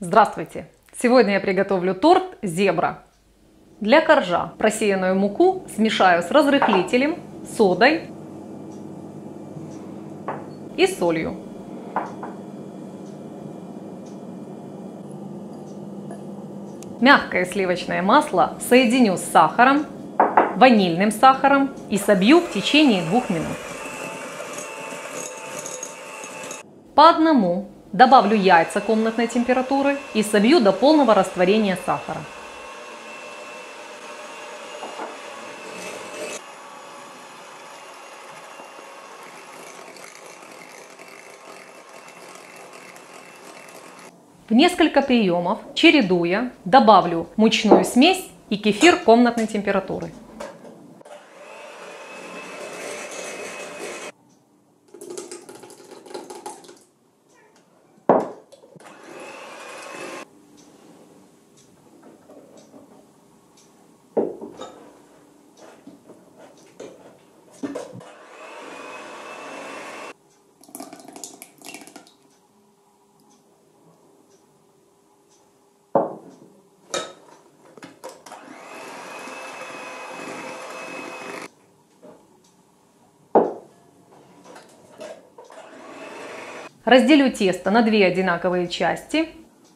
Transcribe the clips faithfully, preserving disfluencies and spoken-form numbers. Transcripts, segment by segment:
Здравствуйте! Сегодня я приготовлю торт «Зебра». Для коржа просеянную муку смешаю с разрыхлителем, содой и солью. Мягкое сливочное масло соединю с сахаром, ванильным сахаром и собью в течение двух минут. По одному добавлю яйца комнатной температуры и собью до полного растворения сахара. В несколько приемов, чередуя, добавлю мучную смесь и кефир комнатной температуры. Разделю тесто на две одинаковые части.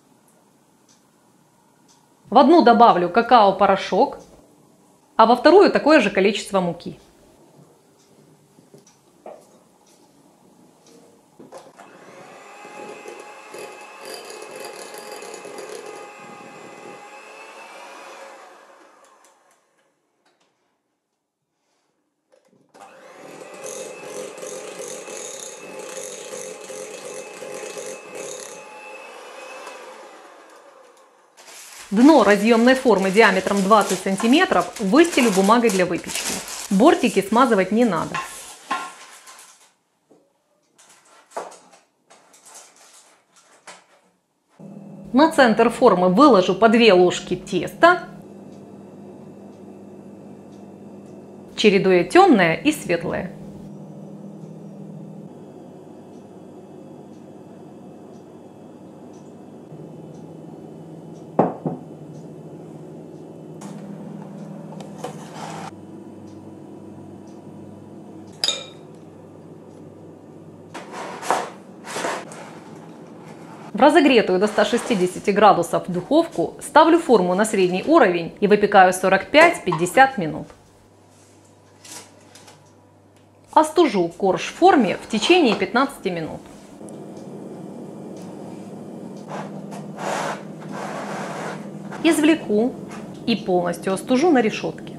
В одну добавлю какао-порошок, а во вторую такое же количество муки. Дно разъемной формы диаметром двадцать сантиметров выстелю бумагой для выпечки. Бортики смазывать не надо. На центр формы выложу по две ложки теста, чередуя темное и светлое. В разогретую до ста шестидесяти градусов духовку ставлю форму на средний уровень и выпекаю сорок пять — пятьдесят минут. Остужу корж в форме в течение пятнадцати минут. Извлеку и полностью остужу на решетке.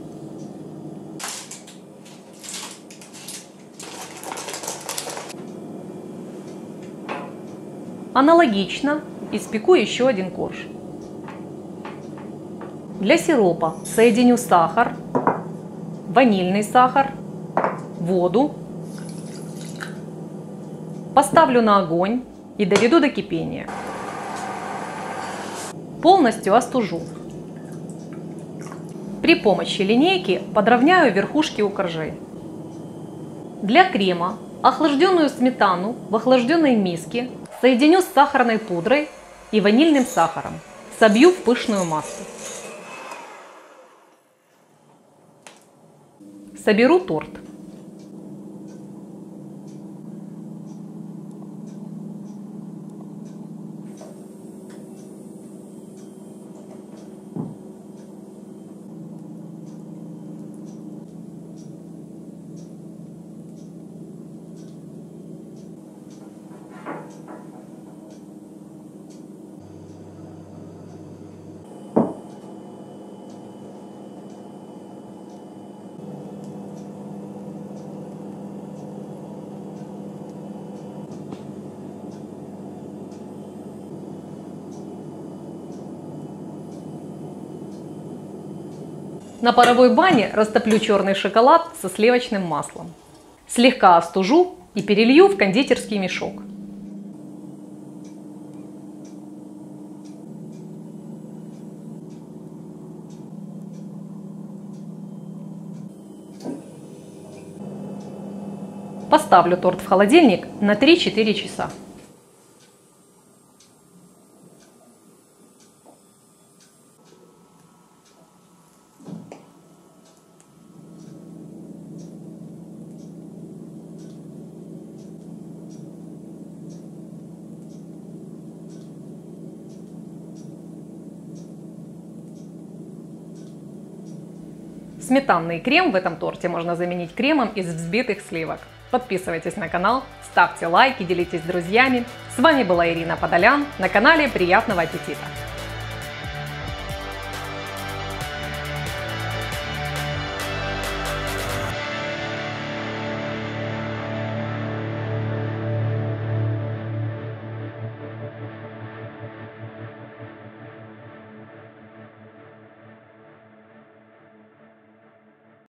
Аналогично испеку еще один корж. Для сиропа соединю сахар, ванильный сахар, воду, поставлю на огонь и доведу до кипения. Полностью остужу. При помощи линейки подровняю верхушки у коржей. Для крема охлажденную сметану в охлажденной миске соединю с сахарной пудрой и ванильным сахаром. Собью в пышную массу. Соберу торт. На паровой бане растоплю черный шоколад со сливочным маслом. Слегка остужу и перелью в кондитерский мешок. Поставлю торт в холодильник на три-четыре часа. Сметанный крем в этом торте можно заменить кремом из взбитых сливок. Подписывайтесь на канал, ставьте лайки, делитесь с друзьями. С вами была Ирина Подолян на канале «Приятного аппетита».